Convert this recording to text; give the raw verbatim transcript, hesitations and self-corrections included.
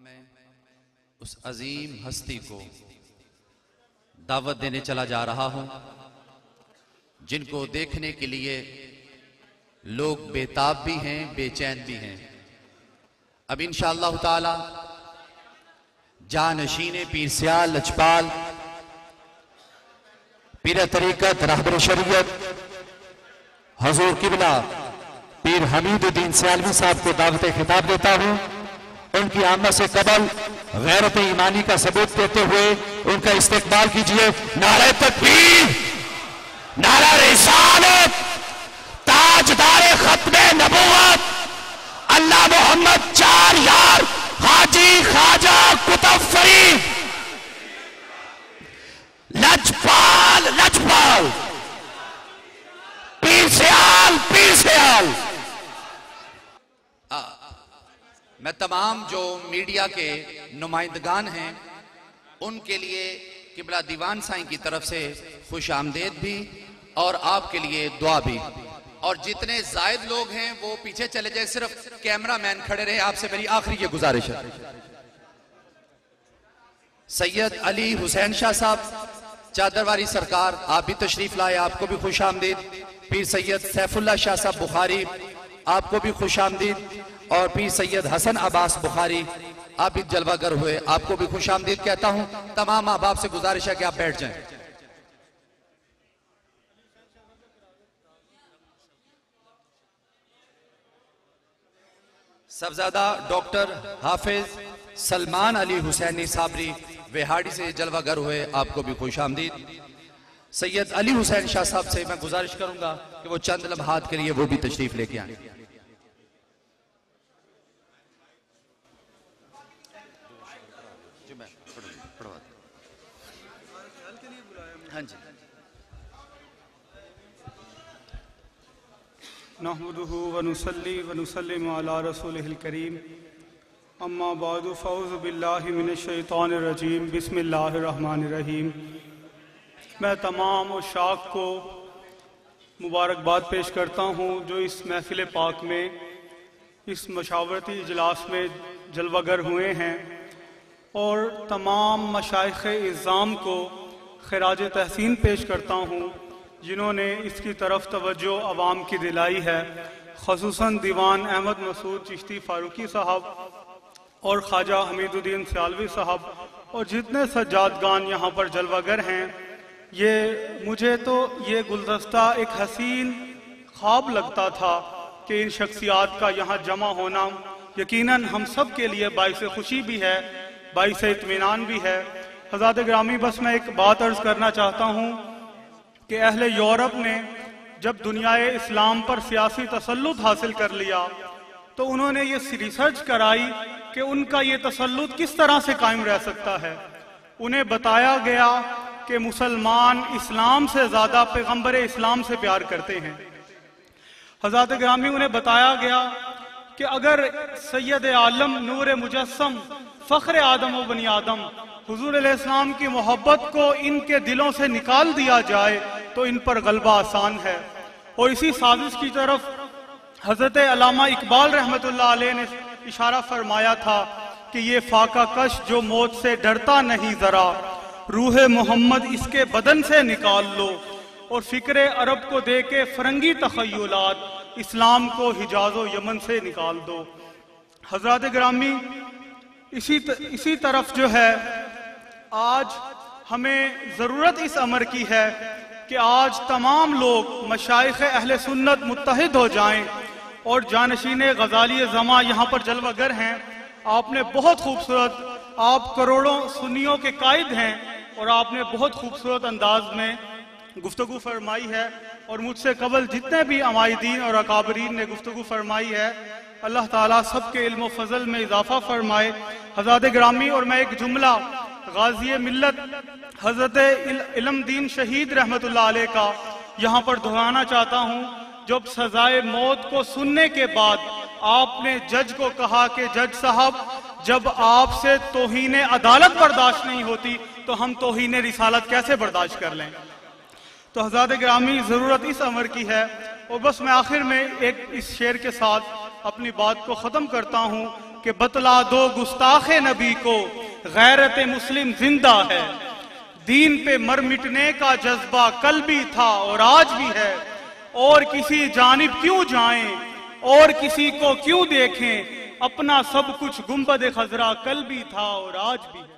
मैं उस अजीम हस्ती को दावत देने चला जा रहा हूं जिनको देखने के लिए लोग बेताब भी हैं, बेचैन भी हैं। अब इंशाअल्लाह ताला जानशीने पीर सियाल लजपाल पीर तरीकत रहबर शरीयत हजूर किबला पीर हमीदुद्दीन सियालवी साहब को दावत खिताब देता हूं। उनकी आमद से कबल गैरत ईमानी का सबूत देते हुए उनका इस्तेकबाल कीजिए। नारे तकबीर, नारा रिसालत, ताजदारे खत्मे नबुव्वत, अल्लाह मोहम्मद चार यार, हाजी ख्वाजा कुतुब फरीद, लजपाल लजपाल, पीर सियाल पीर सियाल। मैं तमाम जो मीडिया के नुमाइंदगान हैं उनके लिए किबला दीवान साईं की तरफ से खुश आमदेद भी और आपके लिए दुआ भी। और जितने जायद लोग हैं वो पीछे चले जाए, सिर्फ कैमरा मैन खड़े रहे। आपसे मेरी आखिरी ये गुजारिश है। सैयद अली हुसैन शाह साहब चादरवारी सरकार, आप भी तशरीफ लाए, आपको भी खुश आमदीद। पीर सैयद सैफुल्लाह शाह साहब बुखारी, आपको भी खुश आमदीद। और पीर सैयद हसन अब्बास बुखारी, आप भी जलवागर हुए, आपको भी खुश आमदीद कहता हूं। तमाम अहबाब से गुजारिश है कि आप बैठ जाएं। सबजादा डॉक्टर हाफिज सलमान अली हुसैनी साबरी वेहाड़ी से जलवागर हुए, आपको भी खुश आमदीद। सैयद अली हुसैन शाह साहब से मैं गुजारिश करूंगा कि वो चंद लम्हात के लिए वो भी तशरीफ लेके आए। हाँ जी। नहमदुहु व नुसल्ली व नुसल्लिमु अला रसूलिहिल करीम, अम्मा बादु फ़ऊज़ु बिल्लाहि मिनश शैतानिर रजीम, बिस्मिल्लाहिर रहमानिर रहीम। मैं तमाम उशाक को मुबारकबाद पेश करता हूँ जो इस महफिल पाक में, इस मशावरती इजलास में जलवागर हुए हैं, और तमाम मशाइख़ इज़्ज़ाम को खिराज तहसीन पेश करता हूँ जिन्होंने इसकी तरफ तवज्जो अवाम की दिलाई है। ख़ुसूसन दीवान अहमद मसूद चिश्ती फारूकी साहब और ख्वाजा हमीदुद्दीन सियालवी साहब और जितने सज्जादगान यहाँ पर जलवागर हैं, ये मुझे तो ये गुलदस्ता एक हसीन ख्वाब लगता था कि इन शख्सियात का यहाँ जमा होना यकीनन हम सब के लिए बाइस खुशी भी है, बाइस इत्मीनान भी है। हज़रात ग्रामी, बस मैं एक बात अर्ज करना चाहता हूँ कि अहले यूरोप ने जब दुनियाए इस्लाम पर सियासी तसल्लुत हासिल कर लिया तो उन्होंने ये रिसर्च कराई कि उनका ये तसल्लुत किस तरह से कायम रह सकता है। उन्हें बताया गया कि मुसलमान इस्लाम से ज्यादा पैगंबर इस्लाम से प्यार करते हैं। हज़रात ग्रामी, उन्हें बताया गया कि अगर सैयद आलम नूर मुजस्सम फ़ख्र आदम व बनी आदम हुजूर अलैहिस्सलाम की मोहब्बत को इनके दिलों से निकाल दिया जाए तो इन पर गलबा आसान है। और इसी साजिश की तरफ हजरत अल्लामा इकबाल रहमतुल्लाह अलैह ने इशारा फरमाया था कि ये फाका कश जो मौत से डरता नहीं जरा, रूह मोहम्मद इसके बदन से निकाल लो, और फिक्र अरब को दे के फरंगी तखय्युलात इस्लाम को हिजाजो यमन से निकाल दो। हजरात ग्रामी, इसी त, इसी तरफ जो है आज हमें जरूरत इस अमर की है कि आज तमाम लोग मशाइख अहले सुन्नत मुत्तहिद हो जाएं और जानशीने गजाली जमा यहाँ पर जलवागर हैं। आपने बहुत खूबसूरत, आप करोड़ों सुन्नियों के कायद हैं और आपने बहुत खूबसूरत अंदाज में गुफ्तगू फरमाई है, और मुझसे कबल जितने भी अमायदीन और अकाबरीन ने गुफ्तगू फरमाई है, अल्लाह ताला सबके इल्म व फजल में इजाफा फरमाए। हज़रात ग्रामी, और मैं एक जुमला गाजी मिल्लत हजरत इल्म दीन शहीद रहमतुल्लाह अलैह का यहाँ पर दोहराना चाहता हूँ। जब सजाए मौत को सुनने के बाद आपने जज को कहा कि जज साहब, जब आपसे तौहीन अदालत बर्दाश्त नहीं होती तो हम तौहीन रिसालत कैसे बर्दाश्त कर लें। तो हज़रात ग्रामी, जरूरत इस अमर की है। और बस मैं आखिर में एक इस शेर के साथ अपनी बात को ख़त्म करता हूँ कि बतला दो गुस्ताखे नबी को गैरत मुस्लिम जिंदा है। दीन पे मर मिटने का जज्बा कल भी था और आज भी है, और किसी जानिब क्यों जाएं और किसी को क्यों देखें, अपना सब कुछ गुंबद खजरा कल भी था और आज भी है।